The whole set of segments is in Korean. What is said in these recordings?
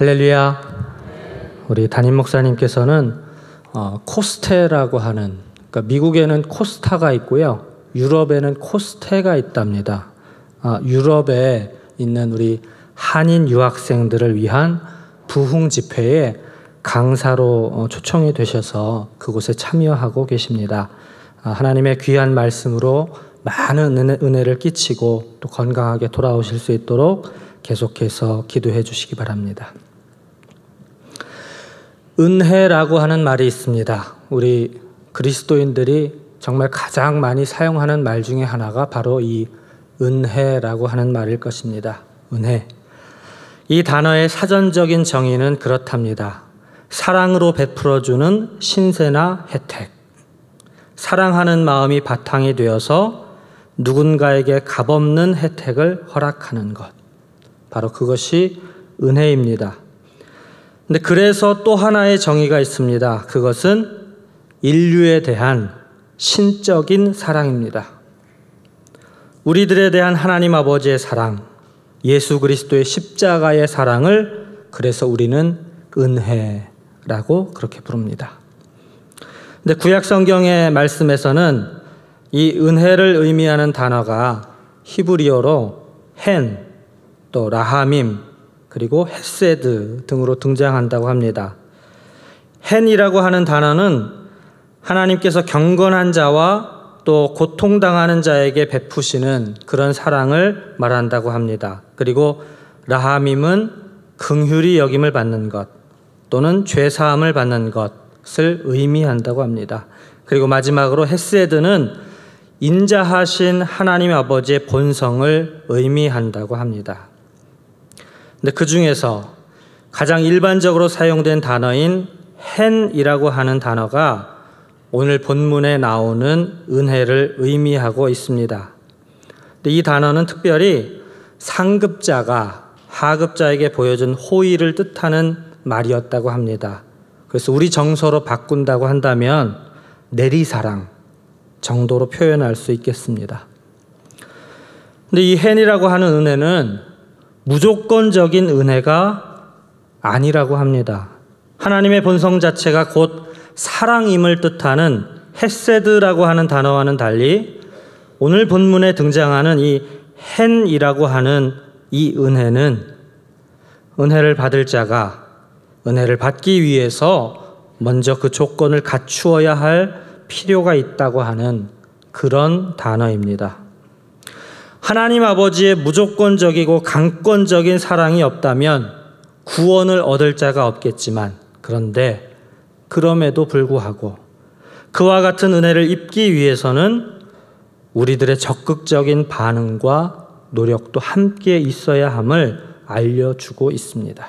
할렐루야. 우리 담임 목사님께서는 코스테라고 하는, 그러니까 미국에는 코스타가 있고요, 유럽에는 코스테가 있답니다. 유럽에 있는 우리 한인 유학생들을 위한 부흥 집회에 강사로 초청이 되셔서 그곳에 참여하고 계십니다. 하나님의 귀한 말씀으로 많은 은혜를 끼치고 또 건강하게 돌아오실 수 있도록 계속해서 기도해 주시기 바랍니다. 은혜라고 하는 말이 있습니다. 우리 그리스도인들이 정말 가장 많이 사용하는 말 중에 하나가 바로 이 은혜라고 하는 말일 것입니다. 은혜. 이 단어의 사전적인 정의는 그렇답니다. 사랑으로 베풀어주는 신세나 혜택. 사랑하는 마음이 바탕이 되어서 누군가에게 값없는 혜택을 허락하는 것. 바로 그것이 은혜입니다. 근데 그래서 또 하나의 정의가 있습니다. 그것은 인류에 대한 신적인 사랑입니다. 우리들에 대한 하나님 아버지의 사랑, 예수 그리스도의 십자가의 사랑을 그래서 우리는 은혜라고 그렇게 부릅니다. 근데 구약 성경의 말씀에서는 이 은혜를 의미하는 단어가 히브리어로 헨, 또 라하밈, 그리고 헤세드 등으로 등장한다고 합니다. 헨이라고 하는 단어는 하나님께서 경건한 자와 또 고통당하는 자에게 베푸시는 그런 사랑을 말한다고 합니다. 그리고 라하밈은 긍휼히 여김을 받는 것 또는 죄사함을 받는 것을 의미한다고 합니다. 그리고 마지막으로 헤세드는 인자하신 하나님 아버지의 본성을 의미한다고 합니다. 근데 그 중에서 가장 일반적으로 사용된 단어인 헨이라고 하는 단어가 오늘 본문에 나오는 은혜를 의미하고 있습니다. 근데 이 단어는 특별히 상급자가 하급자에게 보여준 호의를 뜻하는 말이었다고 합니다. 그래서 우리 정서로 바꾼다고 한다면 내리사랑 정도로 표현할 수 있겠습니다. 근데 이 헨이라고 하는 은혜는 무조건적인 은혜가 아니라고 합니다. 하나님의 본성 자체가 곧 사랑임을 뜻하는 헤세드라고 하는 단어와는 달리 오늘 본문에 등장하는 이 헨이라고 하는 이 은혜는 은혜를 받을 자가 은혜를 받기 위해서 먼저 그 조건을 갖추어야 할 필요가 있다고 하는 그런 단어입니다. 하나님 아버지의 무조건적이고 강권적인 사랑이 없다면 구원을 얻을 자가 없겠지만, 그런데 그럼에도 불구하고 그와 같은 은혜를 입기 위해서는 우리들의 적극적인 반응과 노력도 함께 있어야 함을 알려주고 있습니다.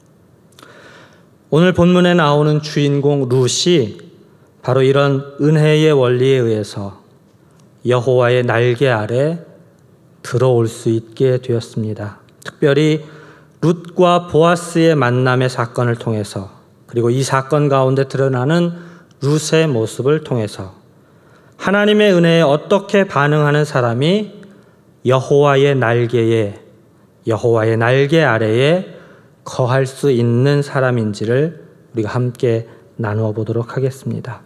오늘 본문에 나오는 주인공 룻이 바로 이런 은혜의 원리에 의해서 여호와의 날개 아래 들어올 수 있게 되었습니다. 특별히 룻과 보아스의 만남의 사건을 통해서, 그리고 이 사건 가운데 드러나는 룻의 모습을 통해서 하나님의 은혜에 어떻게 반응하는 사람이 여호와의 날개 아래에 거할 수 있는 사람인지를 우리가 함께 나누어 보도록 하겠습니다.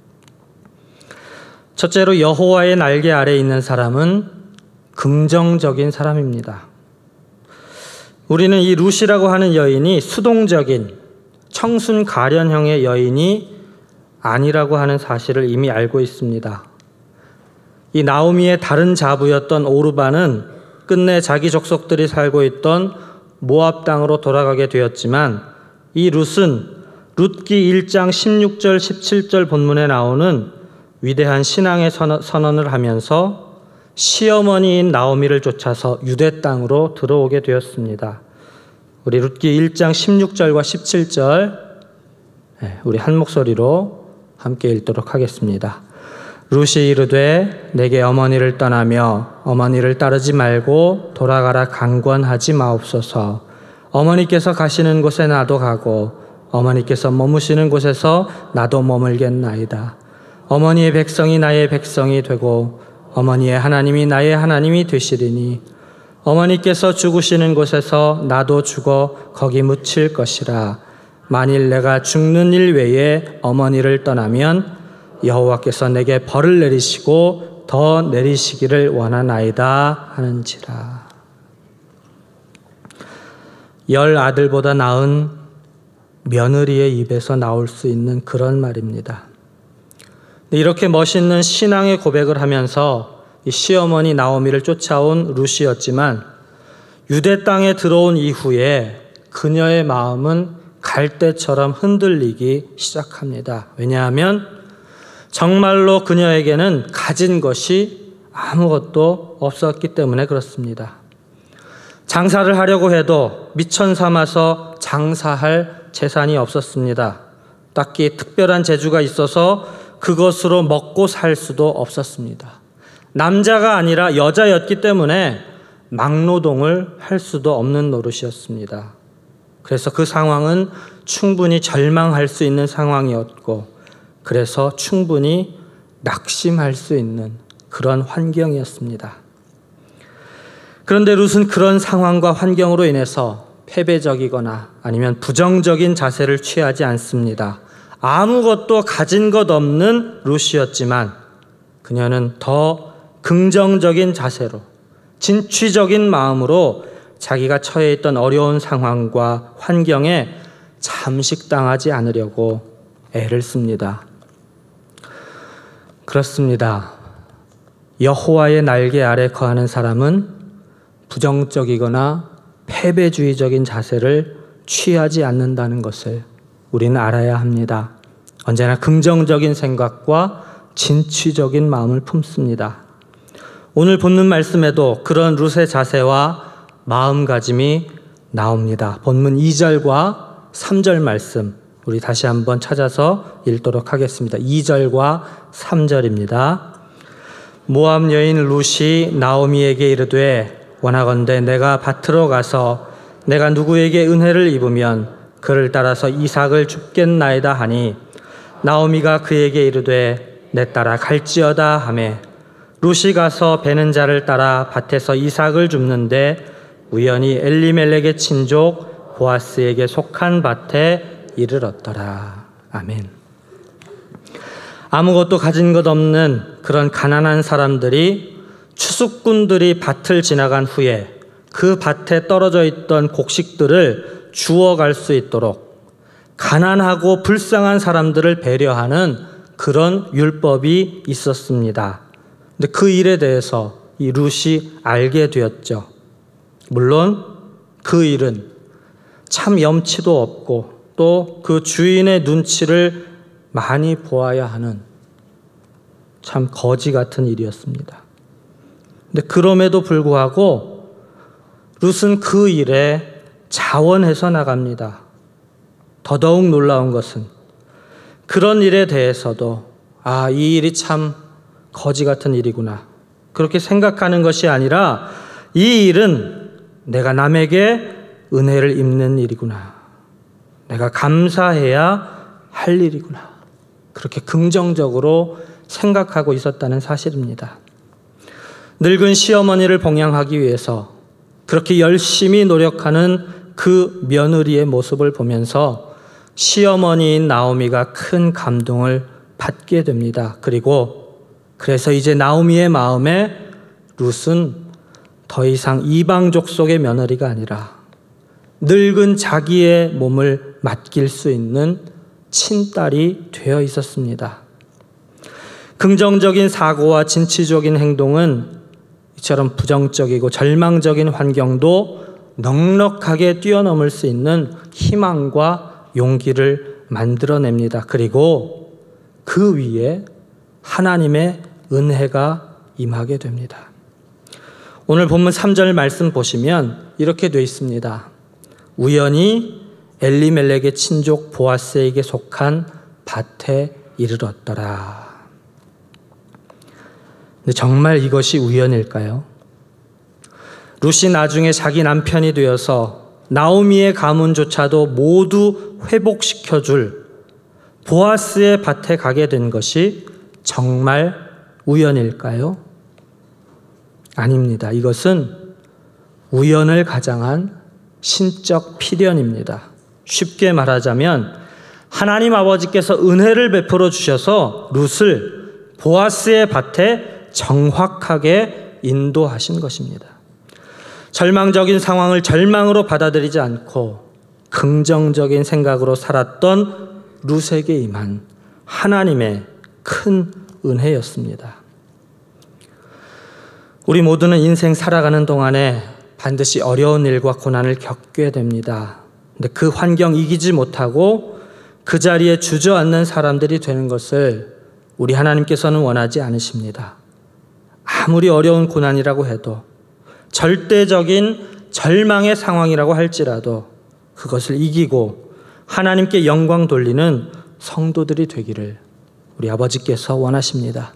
첫째로 여호와의 날개 아래에 있는 사람은 긍정적인 사람입니다. 우리는 이 룻이라고 하는 여인이 수동적인 청순 가련형의 여인이 아니라고 하는 사실을 이미 알고 있습니다. 이 나오미의 다른 자부였던 오르바는 끝내 자기 족속들이 살고 있던 모압 땅으로 돌아가게 되었지만, 이 룻은 룻기 1장 16절 17절 본문에 나오는 위대한 신앙의 선언을 하면서 시어머니인 나오미를 쫓아서 유대 땅으로 들어오게 되었습니다. 우리 룻기 1장 16절과 17절 우리 한 목소리로 함께 읽도록 하겠습니다. 룻이 이르되 내게 어머니를 떠나며 어머니를 따르지 말고 돌아가라 강권하지 마옵소서. 어머니께서 가시는 곳에 나도 가고 어머니께서 머무시는 곳에서 나도 머물겠나이다. 어머니의 백성이 나의 백성이 되고 어머니의 하나님이 나의 하나님이 되시리니 어머니께서 죽으시는 곳에서 나도 죽어 거기 묻힐 것이라. 만일 내가 죽는 일 외에 어머니를 떠나면 여호와께서 내게 벌을 내리시고 더 내리시기를 원하나이다 하는지라. 10 아들보다 나은 며느리의 입에서 나올 수 있는 그런 말입니다. 이렇게 멋있는 신앙의 고백을 하면서 이 시어머니 나오미를 쫓아온 룻이었지만 유대 땅에 들어온 이후에 그녀의 마음은 갈대처럼 흔들리기 시작합니다. 왜냐하면 정말로 그녀에게는 가진 것이 아무것도 없었기 때문에 그렇습니다. 장사를 하려고 해도 미천 삼아서 장사할 재산이 없었습니다. 딱히 특별한 재주가 있어서 그것으로 먹고 살 수도 없었습니다. 남자가 아니라 여자였기 때문에 막노동을 할 수도 없는 노릇이었습니다. 그래서 그 상황은 충분히 절망할 수 있는 상황이었고, 그래서 충분히 낙심할 수 있는 그런 환경이었습니다. 그런데 룻은 그런 상황과 환경으로 인해서 패배적이거나 아니면 부정적인 자세를 취하지 않습니다. 아무것도 가진 것 없는 룻이었지만 그녀는 더 긍정적인 자세로, 진취적인 마음으로 자기가 처해 있던 어려운 상황과 환경에 잠식당하지 않으려고 애를 씁니다. 그렇습니다. 여호와의 날개 아래 거하는 사람은 부정적이거나 패배주의적인 자세를 취하지 않는다는 것을 우리는 알아야 합니다. 언제나 긍정적인 생각과 진취적인 마음을 품습니다. 오늘 본문 말씀에도 그런 룻의 자세와 마음가짐이 나옵니다. 본문 2절과 3절 말씀 우리 다시 한번 찾아서 읽도록 하겠습니다. 2절과 3절입니다. 모압 여인 룻이 나오미에게 이르되 원하건대 내가 밭으로 가서 내가 누구에게 은혜를 입으면 그를 따라서 이삭을 줍겠나이다 하니 나오미가 그에게 이르되 내 따라 갈지어다 하매 룻이 가서 베는 자를 따라 밭에서 이삭을 줍는데 우연히 엘리멜렉의 친족 보아스에게 속한 밭에 이르렀더라. 아멘. 아무것도 가진 것 없는 그런 가난한 사람들이 추수꾼들이 밭을 지나간 후에 그 밭에 떨어져 있던 곡식들을 주워갈 수 있도록 가난하고 불쌍한 사람들을 배려하는 그런 율법이 있었습니다. 근데 그 일에 대해서 이 룻이 알게 되었죠. 물론 그 일은 참 염치도 없고 또 그 주인의 눈치를 많이 보아야 하는 참 거지 같은 일이었습니다. 근데 그럼에도 불구하고 룻은 그 일에 자원해서 나갑니다. 더더욱 놀라운 것은 그런 일에 대해서도 이 일이 참 거지 같은 일이구나 그렇게 생각하는 것이 아니라 이 일은 내가 남에게 은혜를 입는 일이구나, 내가 감사해야 할 일이구나, 그렇게 긍정적으로 생각하고 있었다는 사실입니다. 늙은 시어머니를 봉양하기 위해서 그렇게 열심히 노력하는 그 며느리의 모습을 보면서 시어머니인 나오미가 큰 감동을 받게 됩니다. 그래서 이제 나오미의 마음에 룻은 더 이상 이방 족속의 며느리가 아니라 늙은 자기의 몸을 맡길 수 있는 친딸이 되어 있었습니다. 긍정적인 사고와 진취적인 행동은 이처럼 부정적이고 절망적인 환경도 넉넉하게 뛰어넘을 수 있는 희망과 용기를 만들어냅니다. 그리고 그 위에 하나님의 은혜가 임하게 됩니다. 오늘 본문 3절 말씀 보시면 이렇게 되어 있습니다. 우연히 엘리멜렉의 친족 보아스에게 속한 밭에 이르렀더라. 근데 정말 이것이 우연일까요? 룻이 나중에 자기 남편이 되어서 나오미의 가문조차도 모두 회복시켜줄 보아스의 밭에 가게 된 것이 정말 우연일까요? 아닙니다. 이것은 우연을 가장한 신적 필연입니다. 쉽게 말하자면 하나님 아버지께서 은혜를 베풀어 주셔서 룻을 보아스의 밭에 정확하게 인도하신 것입니다. 절망적인 상황을 절망으로 받아들이지 않고 긍정적인 생각으로 살았던 룻에게 임한 하나님의 큰 은혜였습니다. 우리 모두는 인생 살아가는 동안에 반드시 어려운 일과 고난을 겪게 됩니다. 근데 그 환경 이기지 못하고 그 자리에 주저앉는 사람들이 되는 것을 우리 하나님께서는 원하지 않으십니다. 아무리 어려운 고난이라고 해도 절대적인 절망의 상황이라고 할지라도 그것을 이기고 하나님께 영광 돌리는 성도들이 되기를 우리 아버지께서 원하십니다.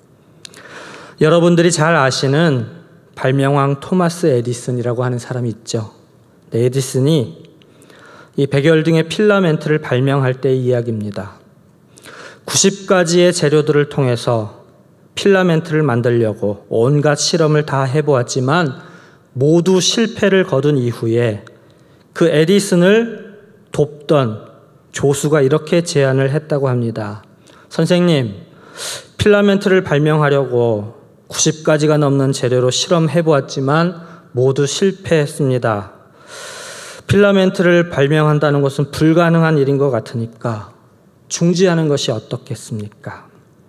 여러분들이 잘 아시는 발명왕 토마스 에디슨이라고 하는 사람이 있죠. 에디슨이 이 백열등의 필라멘트를 발명할 때의 이야기입니다. 90가지의 재료들을 통해서 필라멘트를 만들려고 온갖 실험을 다 해보았지만 모두 실패를 거둔 이후에 그 에디슨을 돕던 조수가 이렇게 제안을 했다고 합니다. 선생님, 필라멘트를 발명하려고 90가지가 넘는 재료로 실험해보았지만 모두 실패했습니다. 필라멘트를 발명한다는 것은 불가능한 일인 것 같으니까 중지하는 것이 어떻겠습니까?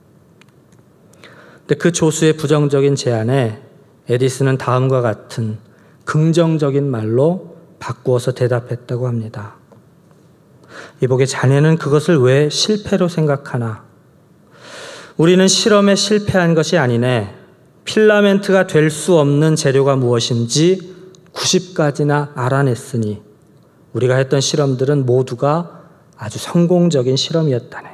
근데 그 조수의 부정적인 제안에 에디슨은 다음과 같은 긍정적인 말로 바꾸어서 대답했다고 합니다. 이보게 자네는 그것을 왜 실패로 생각하나? 우리는 실험에 실패한 것이 아니네. 필라멘트가 될 수 없는 재료가 무엇인지 90가지나 알아냈으니 우리가 했던 실험들은 모두가 아주 성공적인 실험이었다네.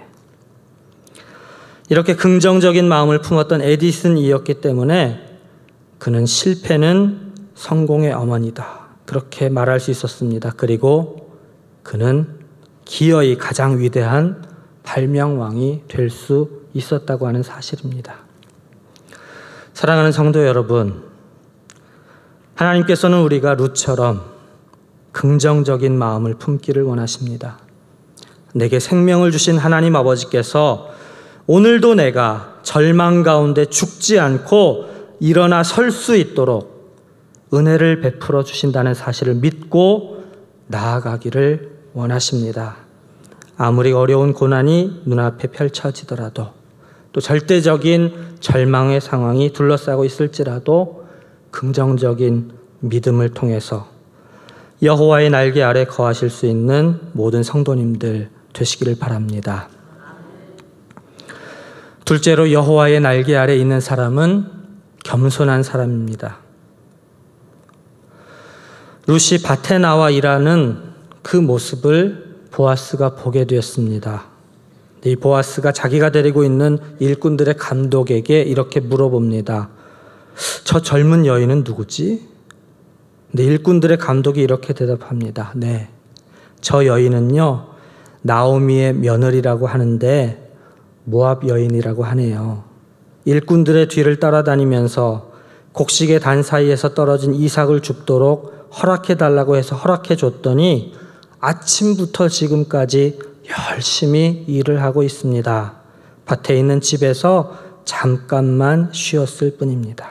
이렇게 긍정적인 마음을 품었던 에디슨이었기 때문에 그는 실패는 성공의 어머니다. 그렇게 말할 수 있었습니다. 그리고 그는 기어이 가장 위대한 발명왕이 될 수 있었다고 하는 사실입니다. 사랑하는 성도 여러분, 하나님께서는 우리가 룻처럼 긍정적인 마음을 품기를 원하십니다. 내게 생명을 주신 하나님 아버지께서 오늘도 내가 절망 가운데 죽지 않고 일어나 설 수 있도록 은혜를 베풀어 주신다는 사실을 믿고 나아가기를 원하십니다. 아무리 어려운 고난이 눈앞에 펼쳐지더라도 또 절대적인 절망의 상황이 둘러싸고 있을지라도 긍정적인 믿음을 통해서 여호와의 날개 아래 거하실 수 있는 모든 성도님들 되시기를 바랍니다. 둘째로 여호와의 날개 아래 있는 사람은 겸손한 사람입니다. 룻이 밭에 나와 일하는 그 모습을 보아스가 보게 되었습니다. 이 보아스가 자기가 데리고 있는 일꾼들의 감독에게 이렇게 물어봅니다. 저 젊은 여인은 누구지? 근데 일꾼들의 감독이 이렇게 대답합니다. 네, 저 여인은요 나오미의 며느리라고 하는데 모압 여인이라고 하네요. 일꾼들의 뒤를 따라다니면서 곡식의 단 사이에서 떨어진 이삭을 줍도록 허락해달라고 해서 허락해줬더니 아침부터 지금까지 열심히 일을 하고 있습니다. 밭에 있는 집에서 잠깐만 쉬었을 뿐입니다.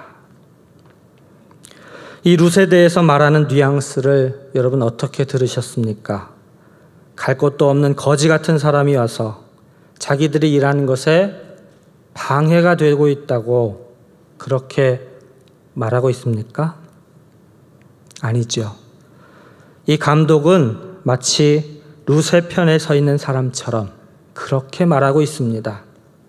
이 룻에 대해서 말하는 뉘앙스를 여러분 어떻게 들으셨습니까? 갈 곳도 없는 거지 같은 사람이 와서 자기들이 일하는 것에 방해가 되고 있다고 그렇게 말하고 있습니까? 아니죠. 이 감독은 마치 룻의 편에 서 있는 사람처럼 그렇게 말하고 있습니다.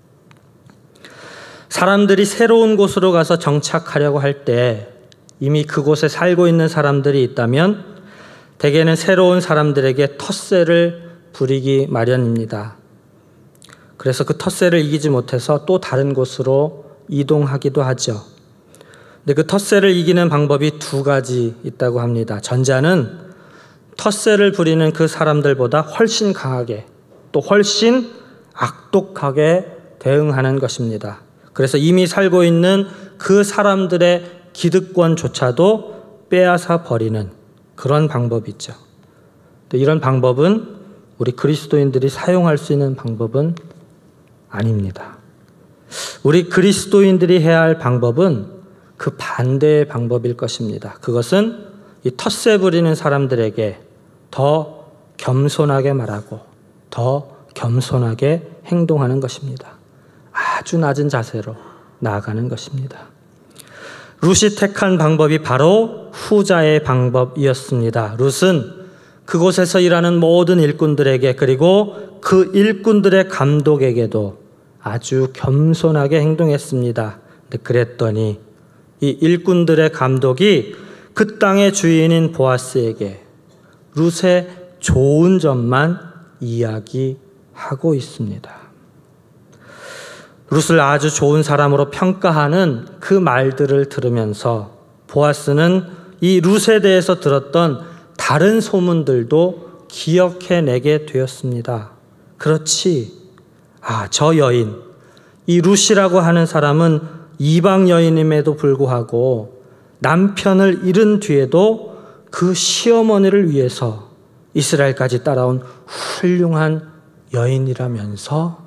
사람들이 새로운 곳으로 가서 정착하려고 할 때 이미 그곳에 살고 있는 사람들이 있다면 대개는 새로운 사람들에게 텃세를 부리기 마련입니다. 그래서 그 텃세를 이기지 못해서 또 다른 곳으로 이동하기도 하죠. 근데 그 텃세를 이기는 방법이 두 가지 있다고 합니다. 전자는 텃세를 부리는 그 사람들보다 훨씬 강하게 또 훨씬 악독하게 대응하는 것입니다. 그래서 이미 살고 있는 그 사람들의 기득권조차도 빼앗아 버리는 그런 방법이죠. 이런 방법은 우리 그리스도인들이 사용할 수 있는 방법은 아닙니다. 우리 그리스도인들이 해야 할 방법은 그 반대의 방법일 것입니다. 그것은 이 텃세 부리는 사람들에게 더 겸손하게 말하고 더 겸손하게 행동하는 것입니다. 아주 낮은 자세로 나아가는 것입니다. 룻이 택한 방법이 바로 후자의 방법이었습니다. 룻은 그곳에서 일하는 모든 일꾼들에게 그리고 그 일꾼들의 감독에게도 아주 겸손하게 행동했습니다. 그랬더니 이 일꾼들의 감독이 그 땅의 주인인 보아스에게 룻의 좋은 점만 이야기하고 있습니다. 룻을 아주 좋은 사람으로 평가하는 그 말들을 들으면서 보아스는 이 룻에 대해서 들었던 다른 소문들도 기억해내게 되었습니다. 그렇지, 저 여인, 이 룻이라고 하는 사람은 이방 여인임에도 불구하고 남편을 잃은 뒤에도 그 시어머니를 위해서 이스라엘까지 따라온 훌륭한 여인이라면서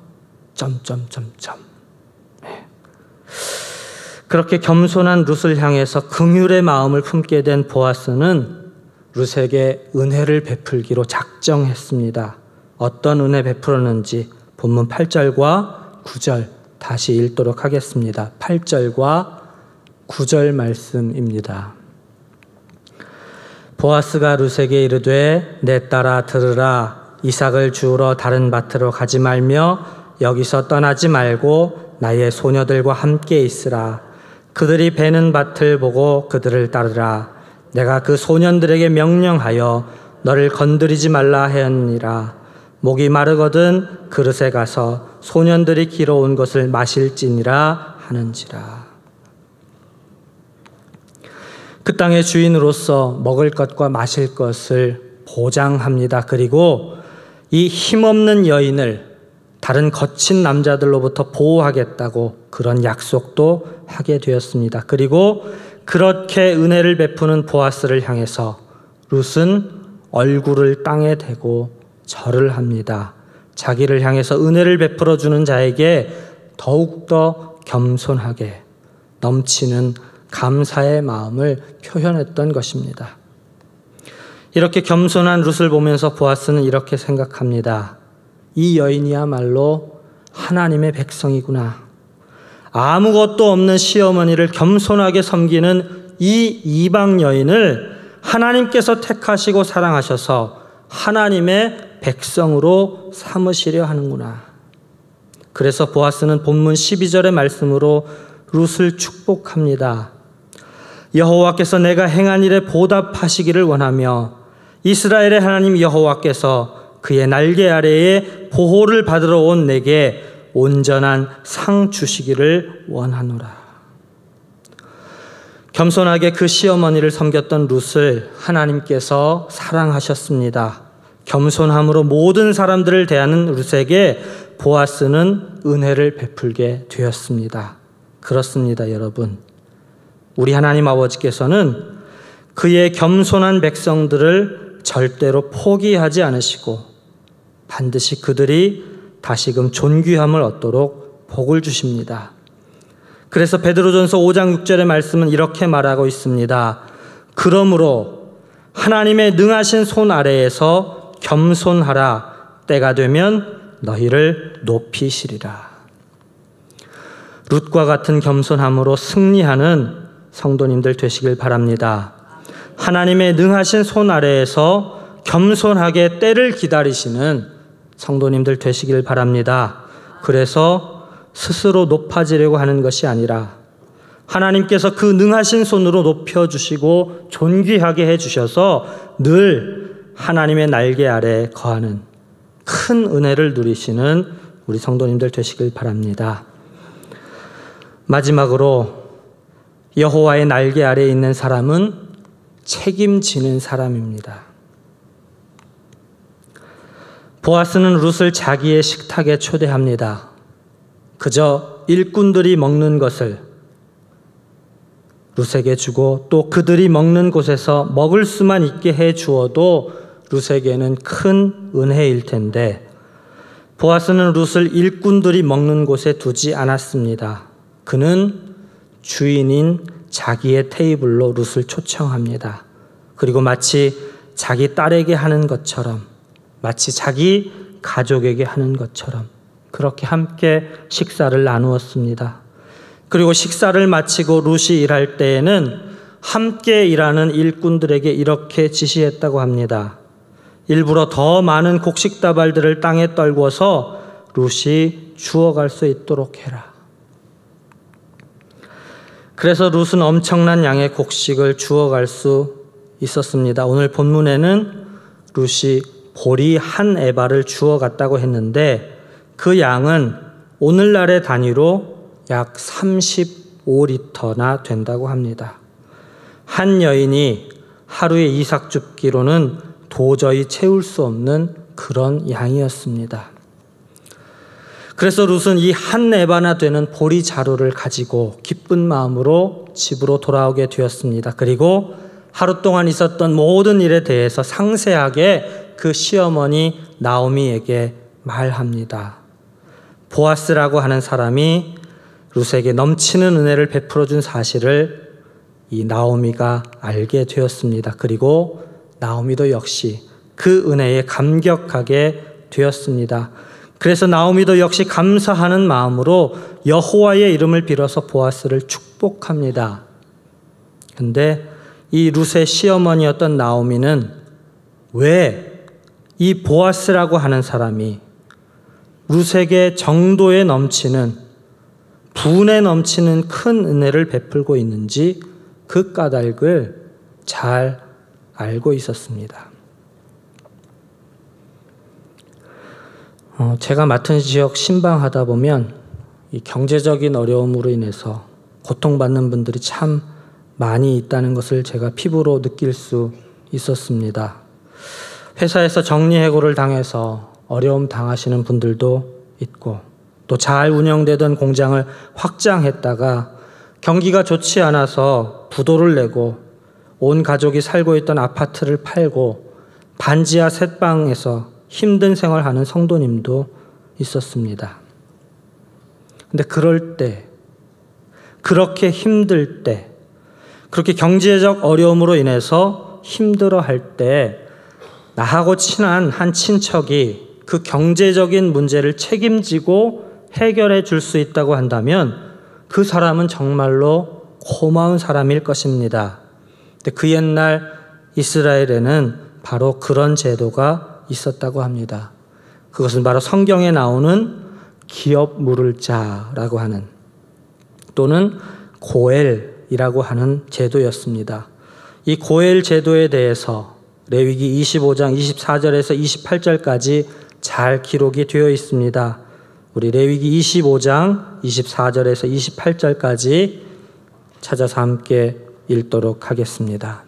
그렇게 겸손한 룻을 향해서 긍휼의 마음을 품게 된 보아스는 룻에게 은혜를 베풀기로 작정했습니다. 어떤 은혜 베풀었는지 본문 8절과 9절 다시 읽도록 하겠습니다. 8절과 9절 말씀입니다. 보아스가 룻에게 이르되 내 딸아 들으라. 이삭을 주우러 다른 밭으로 가지 말며 여기서 떠나지 말고 나의 소녀들과 함께 있으라. 그들이 베는 밭을 보고 그들을 따르라. 내가 그 소년들에게 명령하여 너를 건드리지 말라 하였느니라. 목이 마르거든 그릇에 가서 소년들이 길어온 것을 마실지니라 하는지라. 그 땅의 주인으로서 먹을 것과 마실 것을 보장합니다. 그리고 이 힘없는 여인을 다른 거친 남자들로부터 보호하겠다고 그런 약속도 하게 되었습니다. 그리고 그렇게 은혜를 베푸는 보아스를 향해서 룻은 얼굴을 땅에 대고 절을 합니다. 자기를 향해서 은혜를 베풀어 주는 자에게 더욱더 겸손하게 넘치는 감사의 마음을 표현했던 것입니다. 이렇게 겸손한 룻을 보면서 보아스는 이렇게 생각합니다. 이 여인이야말로 하나님의 백성이구나. 아무것도 없는 시어머니를 겸손하게 섬기는 이 이방 여인을 하나님께서 택하시고 사랑하셔서 하나님의 백성으로 삼으시려 하는구나. 그래서 보아스는 본문 12절의 말씀으로 룻을 축복합니다. 여호와께서 내가 행한 일에 보답하시기를 원하며 이스라엘의 하나님 여호와께서 그의 날개 아래에 보호를 받으러 온 내게 온전한 상 주시기를 원하노라. 겸손하게 그 시어머니를 섬겼던 룻을 하나님께서 사랑하셨습니다. 겸손함으로 모든 사람들을 대하는 룻에게 보아스는 은혜를 베풀게 되었습니다. 그렇습니다, 여러분. 우리 하나님 아버지께서는 그의 겸손한 백성들을 절대로 포기하지 않으시고 반드시 그들이 다시금 존귀함을 얻도록 복을 주십니다. 그래서 베드로전서 5장 6절의 말씀은 이렇게 말하고 있습니다. 그러므로 하나님의 능하신 손 아래에서 겸손하라. 때가 되면 너희를 높이시리라. 룻과 같은 겸손함으로 승리하는 성도님들 되시길 바랍니다. 하나님의 능하신 손 아래에서 겸손하게 때를 기다리시는 성도님들 되시길 바랍니다. 그래서 스스로 높아지려고 하는 것이 아니라 하나님께서 그 능하신 손으로 높여주시고 존귀하게 해주셔서 늘 하나님의 날개 아래 거하는 큰 은혜를 누리시는 우리 성도님들 되시길 바랍니다. 마지막으로 여호와의 날개 아래에 있는 사람은 책임지는 사람입니다. 보아스는 룻을 자기의 식탁에 초대합니다. 그저 일꾼들이 먹는 것을 룻에게 주고 또 그들이 먹는 곳에서 먹을 수만 있게 해 주어도 룻에게는 큰 은혜일 텐데 보아스는 룻을 일꾼들이 먹는 곳에 두지 않았습니다. 그는 주인인 자기의 테이블로 룻을 초청합니다. 그리고 마치 자기 딸에게 하는 것처럼, 마치 자기 가족에게 하는 것처럼 그렇게 함께 식사를 나누었습니다. 그리고 식사를 마치고 룻이 일할 때에는 함께 일하는 일꾼들에게 이렇게 지시했다고 합니다. 일부러 더 많은 곡식다발들을 땅에 떨궈서 룻이 주워갈 수 있도록 해라. 그래서 룻은 엄청난 양의 곡식을 주워갈 수 있었습니다. 오늘 본문에는 룻이 보리 한 에바를 주워갔다고 했는데 그 양은 오늘날의 단위로 약 35리터나 된다고 합니다. 한 여인이 하루에 이삭 줍기로는 도저히 채울 수 없는 그런 양이었습니다. 그래서 룻은 이 한 에바나 되는 보리 자루를 가지고 기쁜 마음으로 집으로 돌아오게 되었습니다. 그리고 하루 동안 있었던 모든 일에 대해서 상세하게 그 시어머니 나오미에게 말합니다. 보아스라고 하는 사람이 룻에게 넘치는 은혜를 베풀어 준 사실을 이 나오미가 알게 되었습니다. 그리고 나오미도 역시 그 은혜에 감격하게 되었습니다. 그래서 나오미도 역시 감사하는 마음으로 여호와의 이름을 빌어서 보아스를 축복합니다. 그런데 이 룻의 시어머니였던 나오미는 왜 이 보아스라고 하는 사람이 룻에게 정도에 넘치는, 분에 넘치는 큰 은혜를 베풀고 있는지 그 까닭을 잘 알고 있었습니다. 제가 맡은 지역 신방하다 보면 이 경제적인 어려움으로 인해서 고통받는 분들이 참 많이 있다는 것을 제가 피부로 느낄 수 있었습니다. 회사에서 정리해고를 당해서 어려움 당하시는 분들도 있고 또 잘 운영되던 공장을 확장했다가 경기가 좋지 않아서 부도를 내고 온 가족이 살고 있던 아파트를 팔고 반지하 셋방에서 힘든 생활하는 성도님도 있었습니다. 근데 그럴 때, 그렇게 힘들 때, 그렇게 경제적 어려움으로 인해서 힘들어할 때 나하고 친한 한 친척이 그 경제적인 문제를 책임지고 해결해 줄 수 있다고 한다면 그 사람은 정말로 고마운 사람일 것입니다. 근데 그 옛날 이스라엘에는 바로 그런 제도가 있었다고 합니다. 그것은 바로 성경에 나오는 기업 물을 자라고 하는 또는 고엘이라고 하는 제도였습니다. 이 고엘 제도에 대해서 레위기 25장 24절에서 28절까지 잘 기록이 되어 있습니다. 우리 레위기 25장 24절에서 28절까지 찾아서 함께 읽도록 하겠습니다.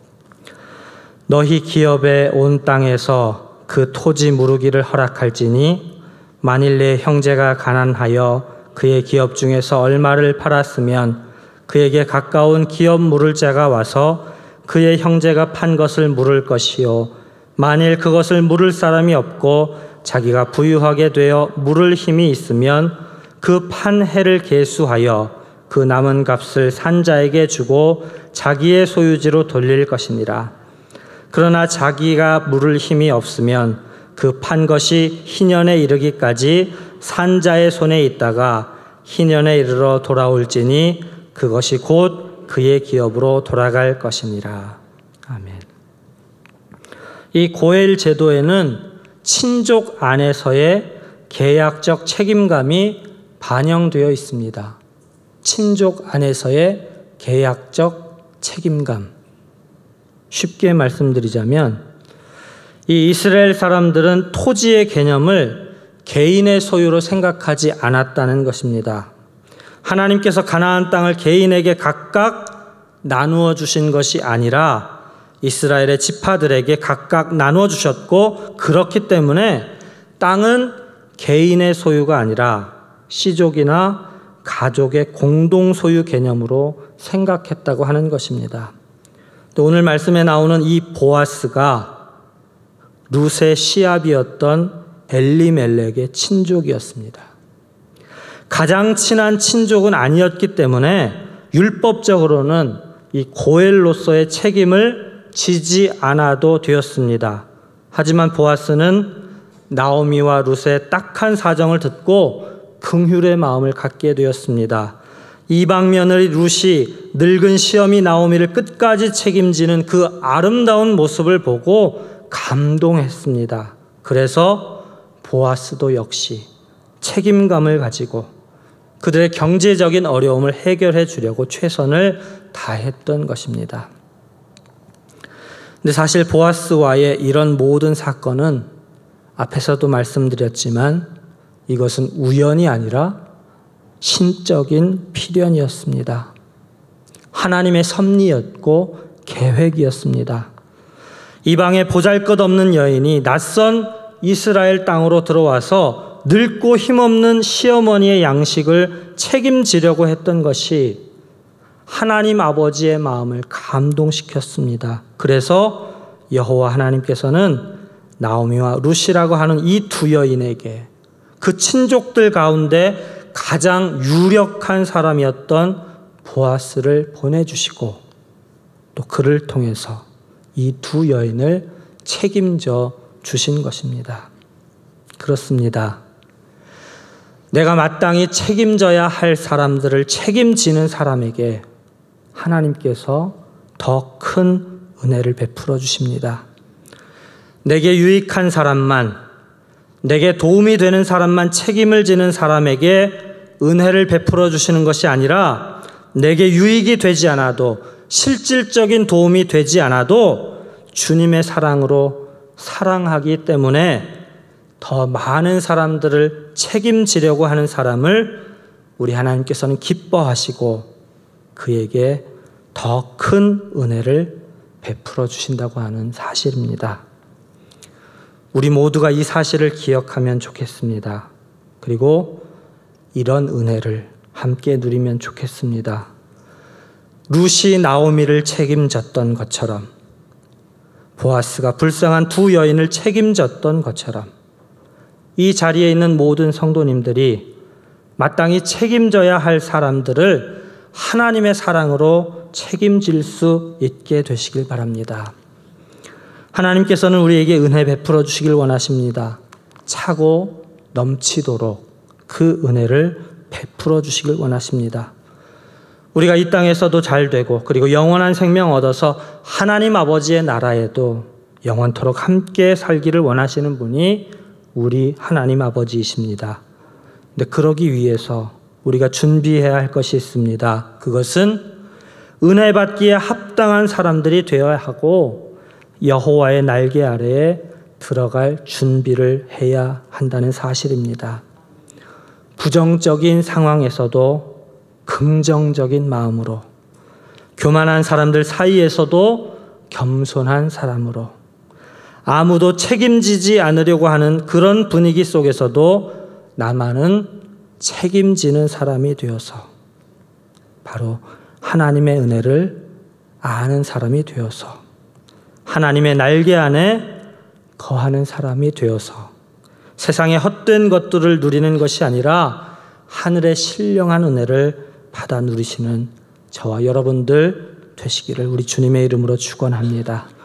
너희 기업의 온 땅에서 그 토지 무르기를 허락할지니 만일 내 형제가 가난하여 그의 기업 중에서 얼마를 팔았으면 그에게 가까운 기업 물을 자가 와서 그의 형제가 판 것을 물을 것이요 만일 그것을 물을 사람이 없고 자기가 부유하게 되어 물을 힘이 있으면 그 판 해를 계수하여 그 남은 값을 산자에게 주고 자기의 소유지로 돌릴 것이니라. 그러나 자기가 물을 힘이 없으면 그 판 것이 희년에 이르기까지 산자의 손에 있다가 희년에 이르러 돌아올지니 그것이 곧 그의 기업으로 돌아갈 것이니라. 아멘. 이 고엘 제도에는 친족 안에서의 계약적 책임감이 반영되어 있습니다. 친족 안에서의 계약적 책임감. 쉽게 말씀드리자면 이 이스라엘 사람들은 토지의 개념을 개인의 소유로 생각하지 않았다는 것입니다. 하나님께서 가나안 땅을 개인에게 각각 나누어 주신 것이 아니라 이스라엘의 지파들에게 각각 나누어 주셨고 그렇기 때문에 땅은 개인의 소유가 아니라 시족이나 가족의 공동 소유 개념으로 생각했다고 하는 것입니다. 또 오늘 말씀에 나오는 이 보아스가 룻의 시압이었던 엘리멜렉의 친족이었습니다. 가장 친한 친족은 아니었기 때문에 율법적으로는 이 고엘로서의 책임을 지지 않아도 되었습니다. 하지만 보아스는 나오미와 룻의 딱한 사정을 듣고 긍휼의 마음을 갖게 되었습니다. 이방 며느리 룻이 늙은 시어미 나오미를 끝까지 책임지는 그 아름다운 모습을 보고 감동했습니다. 그래서 보아스도 역시 책임감을 가지고 그들의 경제적인 어려움을 해결해 주려고 최선을 다했던 것입니다. 근데 사실 보아스와의 이런 모든 사건은 앞에서도 말씀드렸지만 이것은 우연이 아니라 신적인 필연이었습니다. 하나님의 섭리였고 계획이었습니다. 이방의 보잘것없는 여인이 낯선 이스라엘 땅으로 들어와서 늙고 힘없는 시어머니의 양식을 책임지려고 했던 것이 하나님 아버지의 마음을 감동시켰습니다. 그래서 여호와 하나님께서는 나오미와 룻이라고 하는 이 두 여인에게 그 친족들 가운데 가장 유력한 사람이었던 보아스를 보내주시고 또 그를 통해서 이 두 여인을 책임져 주신 것입니다. 그렇습니다. 내가 마땅히 책임져야 할 사람들을 책임지는 사람에게 하나님께서 더 큰 은혜를 베풀어 주십니다. 내게 유익한 사람만, 내게 도움이 되는 사람만 책임을 지는 사람에게 은혜를 베풀어 주시는 것이 아니라 내게 유익이 되지 않아도 실질적인 도움이 되지 않아도 주님의 사랑으로 사랑하기 때문에 더 많은 사람들을 책임지려고 하는 사람을 우리 하나님께서는 기뻐하시고 그에게 더 큰 은혜를 베풀어 주신다고 하는 사실입니다. 우리 모두가 이 사실을 기억하면 좋겠습니다. 그리고 이런 은혜를 함께 누리면 좋겠습니다. 룻이 나오미를 책임졌던 것처럼 보아스가 불쌍한 두 여인을 책임졌던 것처럼 이 자리에 있는 모든 성도님들이 마땅히 책임져야 할 사람들을 하나님의 사랑으로 책임질 수 있게 되시길 바랍니다. 하나님께서는 우리에게 은혜 베풀어 주시길 원하십니다. 차고 넘치도록 그 은혜를 베풀어 주시길 원하십니다. 우리가 이 땅에서도 잘 되고 그리고 영원한 생명 얻어서 하나님 아버지의 나라에도 영원토록 함께 살기를 원하시는 분이 우리 하나님 아버지이십니다. 근데 그러기 위해서 우리가 준비해야 할 것이 있습니다. 그것은 은혜 받기에 합당한 사람들이 되어야 하고 여호와의 날개 아래에 들어갈 준비를 해야 한다는 사실입니다. 부정적인 상황에서도 긍정적인 마음으로, 교만한 사람들 사이에서도 겸손한 사람으로, 아무도 책임지지 않으려고 하는 그런 분위기 속에서도 나만은 책임지는 사람이 되어서 바로 하나님의 은혜를 아는 사람이 되어서 하나님의 날개 안에 거하는 사람이 되어서 세상의 헛된 것들을 누리는 것이 아니라 하늘의 신령한 은혜를 받아 누리시는 저와 여러분들 되시기를 우리 주님의 이름으로 축원합니다.